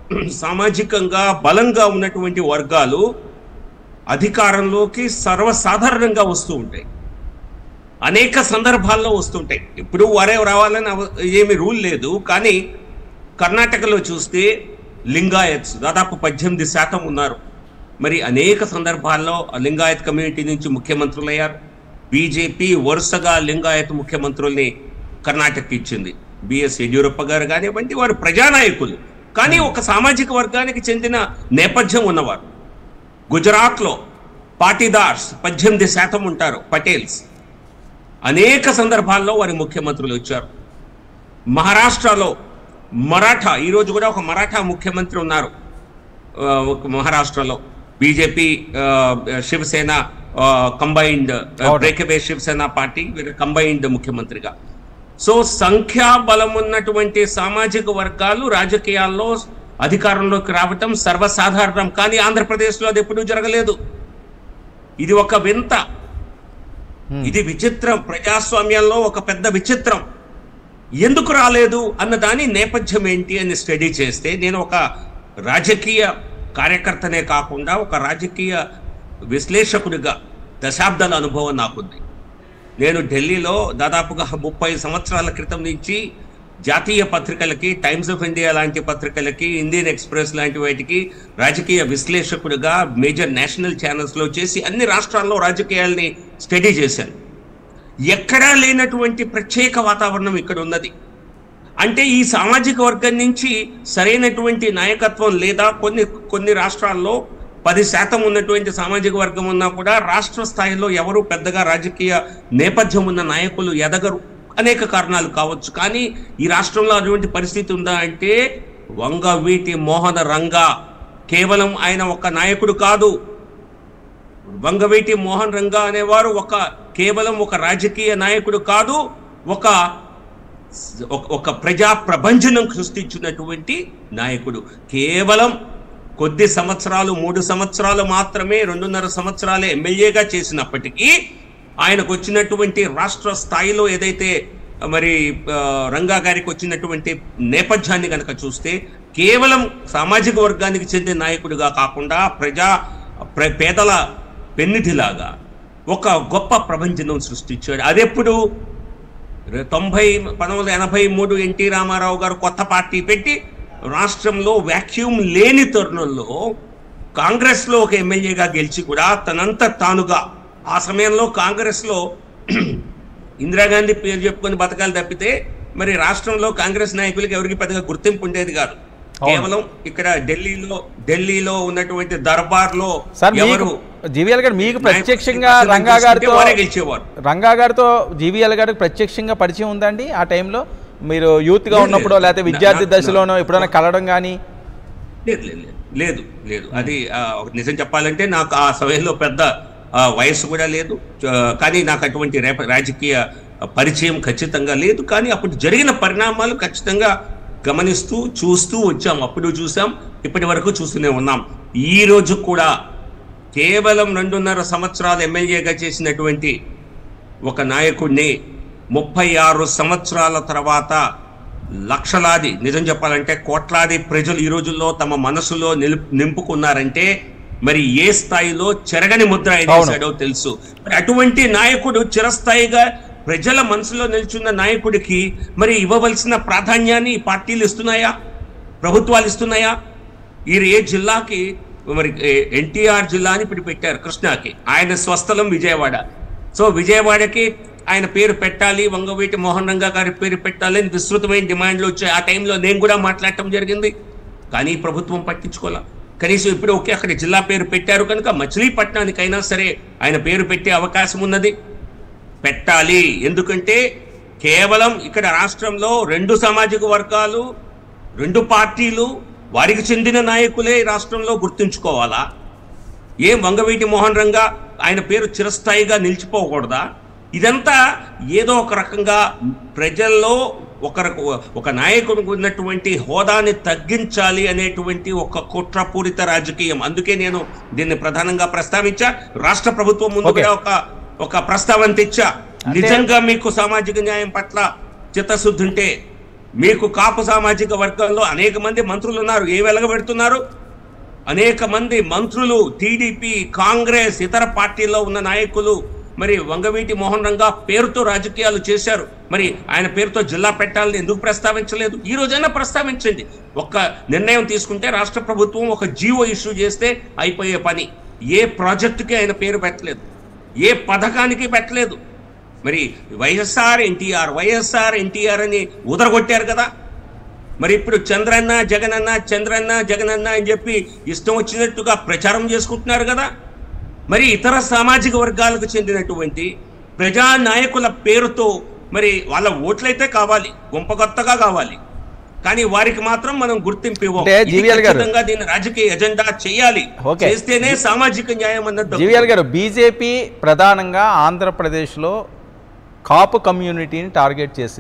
సామాజికంగా బలంగా ఉన్నటువంటి వర్గాలు అధికారంలోకి సర్వసాధారణంగా వస్తూ ఉంటాయి, అనేక సందర్భాల్లో వస్తుంటాయి. ఇప్పుడు వారే రావాలని ఏమి రూల్ లేదు. కానీ కర్ణాటకలో చూస్తే లింగాయత్స్ దాదాపు 18% ఉన్నారు. మరి అనేక సందర్భాల్లో లింగాయత్ కమ్యూనిటీ నుంచి ముఖ్యమంత్రులు అయ్యారు. బీజేపీ వరుసగా లింగాయత్ ముఖ్యమంత్రుల్ని కర్ణాటకకి ఇచ్చింది. బిఎస్ యడ్యూరప్ప గారు కానివ్వండి, వారు ప్రజానాయకులు, కానీ ఒక సామాజిక వర్గానికి చెందిన నేపథ్యం ఉన్నవారు. గుజరాత్లో పాటీదార్స్ 18% ఉంటారు, పటేల్స్. అనేక సందర్భాల్లో వారి ముఖ్యమంత్రులు వచ్చారు. మహారాష్ట్రలో మరాఠా, ఈరోజు కూడా ఒక మరాఠా ముఖ్యమంత్రి ఉన్నారు మహారాష్ట్రలో. BJP Shiv Sena combined breakaway Shiv Sena party combined ముఖ్యమంత్రిగా. సో సంఖ్యాబలం ఉన్నటువంటి సామాజిక వర్గాలు రాజకీయాల్లో అధికారంలోకి రావటం సర్వసాధారణం. కానీ ఆంధ్రప్రదేశ్లో అది ఎప్పుడూ జరగలేదు. ఇది ఒక వింత, ఇది విచిత్రం. ప్రజాస్వామ్యంలో ఒక పెద్ద విచిత్రం. ఎందుకు రాలేదు అన్న దాని నేపథ్యం ఏంటి అని స్టడీ చేస్తే, నేను ఒక రాజకీయ కార్యకర్తనే కాకుండా ఒక రాజకీయ విశ్లేషకుడిగా దశాబ్దాల అనుభవం నాకుంది. నేను ఢిల్లీలో దాదాపుగా 30 సంవత్సరాల క్రితం నుంచి జాతీయ పత్రికలకి, టైమ్స్ ఆఫ్ ఇండియా లాంటి పత్రికలకి, ఇండియన్ ఎక్స్ప్రెస్ లాంటి వాటికి రాజకీయ విశ్లేషకుడిగా మేజర్ నేషనల్ ఛానల్స్లో చేసి అన్ని రాష్ట్రాల్లో రాజకీయాల్ని స్టడీ చేశాను. ఎక్కడా లేనటువంటి ప్రత్యేక వాతావరణం ఇక్కడ ఉన్నది. అంటే ఈ సామాజిక వర్గం నుంచి సరైనటువంటి నాయకత్వం లేదా కొన్ని రాష్ట్రాల్లో 10% ఉన్నటువంటి సామాజిక వర్గం ఉన్నా కూడా రాష్ట్ర స్థాయిలో ఎవరు పెద్దగా రాజకీయ నేపథ్యం ఉన్న నాయకులు ఎదగరు. అనేక కారణాలు కావచ్చు. కానీ ఈ రాష్ట్రంలో అటువంటి పరిస్థితి ఉందా అంటే, వంగవీటి మోహన రంగా కేవలం ఆయన ఒక నాయకుడు కాదు. వంగవీటి మోహన్ రంగా అనేవారు కేవలం ఒక రాజకీయ నాయకుడు కాదు, ఒక ప్రజా ప్రభంజనం సృష్టించినటువంటి నాయకుడు. కేవలం కొద్ది సంవత్సరాలు, 3 సంవత్సరాలు మాత్రమే, 2.5 సంవత్సరాలే ఎమ్మెల్యేగా చేసినప్పటికీ ఆయనకు వచ్చినటువంటి రాష్ట్ర స్థాయిలో ఏదైతే మరి రంగా గారికి వచ్చినటువంటి నేపథ్యాన్ని కనుక చూస్తే, కేవలం సామాజిక వర్గానికి చెందిన నాయకుడిగా కాకుండా పేదల పెన్నిధిలాగా ఒక గొప్ప ప్రభంజనం సృష్టించాడు. అదెప్పుడు 1983 ఎన్టీ రామారావు గారు కొత్త పార్టీ పెట్టి రాష్ట్రంలో వ్యాక్యూమ్ లేని తరుణంలో కాంగ్రెస్లో ఒక ఎమ్మెల్యేగా గెలిచి కూడా తనంత తానుగా, ఆ సమయంలో కాంగ్రెస్లో ఇందిరాగాంధీ పేరు చెప్పుకొని బతకాలు తప్పితే మరి రాష్ట్రంలో కాంగ్రెస్ నాయకులకి ఎవరికి పెద్దగా గుర్తింపు ఉండేది కాదు. కేవలం ఇక్కడ ఢిల్లీలో ఉన్నటువంటి దర్బార్లో ఎవరు జీవీఎల్ గారు మీకు ప్రత్యక్షంగా రంగా గారితో జీవీఎల్ గారికి ప్రత్యక్షంగా పరిచయం ఉందండి? ఆ టైంలో మీరు యూత్ గా ఉన్నప్పుడు లేకపోతే విద్యార్థి దశలోనో ఎప్పుడైనా కలవడం కానీ? లేదు. అది నిజం చెప్పాలంటే నాకు ఆ సమయంలో పెద్ద వయస్సు కూడా లేదు. కానీ నాకు అటువంటి రాజకీయ పరిచయం ఖచ్చితంగా లేదు. కానీ అప్పుడు జరిగిన పరిణామాలు ఖచ్చితంగా గమనిస్తూ చూస్తూ వచ్చాం. అప్పుడు చూసాం, ఇప్పటి వరకు చూస్తూనే ఉన్నాం. ఈ రోజు కూడా కేవలం 2.5 సంవత్సరాలు ఎమ్మెల్యేగా చేసినటువంటి ఒక నాయకుడిని 36 సంవత్సరాల తర్వాత లక్షలాది, నిజం చెప్పాలంటే కోట్లాది ప్రజలు ఈ రోజుల్లో తమ మనసులో నింపుకున్నారంటే మరి ఏ స్థాయిలో చెరగని ముద్ర వేసాడో తెలుసు. అటువంటి నాయకుడు చిరస్థాయిగా ప్రజల మనసులో నిల్చున్న నాయకుడికి మరి ఇవ్వవలసిన ప్రాధాన్యాన్ని పార్టీలు ఇస్తున్నాయా, ప్రభుత్వాలు ఇస్తున్నాయా? ఏ జిల్లాకి మరి ఎన్టీఆర్ జిల్లా అని ఇప్పుడు పెట్టారు కృష్ణాకి, ఆయన స్వస్థలం విజయవాడ. సో విజయవాడకి ఆయన పేరు పెట్టాలి, వంగవీటి మోహన్ రంగా గారి పేరు పెట్టాలి అని విస్తృతమైన డిమాండ్లు వచ్చాయి. ఆ టైంలో నేను కూడా మాట్లాడటం జరిగింది. కానీ ప్రభుత్వం పట్టించుకోలే. కనీసం ఇప్పుడు అక్కడ జిల్లా పేరు పెట్టారు కనుక మచిలీపట్నానికైనా సరే ఆయన పేరు పెట్టే అవకాశం ఉన్నది, పెట్టాలి. ఎందుకంటే కేవలం ఇక్కడ రాష్ట్రంలో 2 సామాజిక వర్గాలు, 2 పార్టీలు, వారికి చెందిన నాయకులే రాష్ట్రంలో గుర్తుంచుకోవాలా? ఏం వంగవీటి మోహన్ రంగా ఆయన పేరు చిరస్థాయిగా నిలిచిపోకూడదా? ఇదంతా ఏదో ఒక రకంగా ప్రజల్లో ఒక నాయకుడికి ఉన్నటువంటి హోదాని తగ్గించాలి అనేటువంటి ఒక కుట్రపూరిత రాజకీయం. అందుకే నేను దీన్ని ప్రధానంగా ప్రస్తావించా. రాష్ట్ర ప్రభుత్వం ముందు కూడా ఒక ప్రస్తావన తెచ్చా. నిజంగా మీకు సామాజిక న్యాయం పట్ల చిత్తశుద్ధి ఉంటే మీకు కాపు సామాజిక వర్గంలో అనేక మంది మంత్రులు ఉన్నారు, ఏ వెలగబెడుతున్నారు? అనేక మంది మంత్రులు టీడీపీ, కాంగ్రెస్, ఇతర పార్టీల్లో ఉన్న నాయకులు మరి వంగవీటి మోహన్ రంగా పేరుతో రాజకీయాలు చేశారు. మరి ఆయన పేరుతో జిల్లా పెట్టాలని ఎందుకు ప్రస్తావించలేదు? ఈ రోజైనా ప్రస్తావించండి. ఒక్క నిర్ణయం తీసుకుంటే రాష్ట్ర ప్రభుత్వం ఒక జీవో ఇష్యూ చేస్తే అయిపోయే పని. ఏ ప్రాజెక్టుకి ఆయన పేరు పెట్టలేదు, ఏ పథకానికి పెట్టలేదు. మరి వైఎస్ఆర్ ఎన్టీఆర్ అని ఉదరగొట్టారు కదా. మరి ఇప్పుడు చంద్రన్న జగనన్న అని చెప్పి ఇష్టం వచ్చినట్టుగా ప్రచారం చేసుకుంటున్నారు కదా. మరి ఇతర సామాజిక వర్గాలకు చెందినటువంటి ప్రజానాయకుల పేరుతో మరి వాళ్ళ ఓట్లయితే కావాలి, గుంపగొత్తగా కావాలి, కానీ వారికి మాత్రం మనం గుర్తింపు ఇవ్వం. ఖచ్చితంగా దీన్ని రాజకీయ ఎజెండా చేయాలి, చేస్తేనే సామాజిక న్యాయం అన్నది. జీవీఎల్ గారు, బీజేపీ ప్రధానంగా ఆంధ్రప్రదేశ్లో కాపు కమ్యూనిటీని టార్గెట్ చేసింది.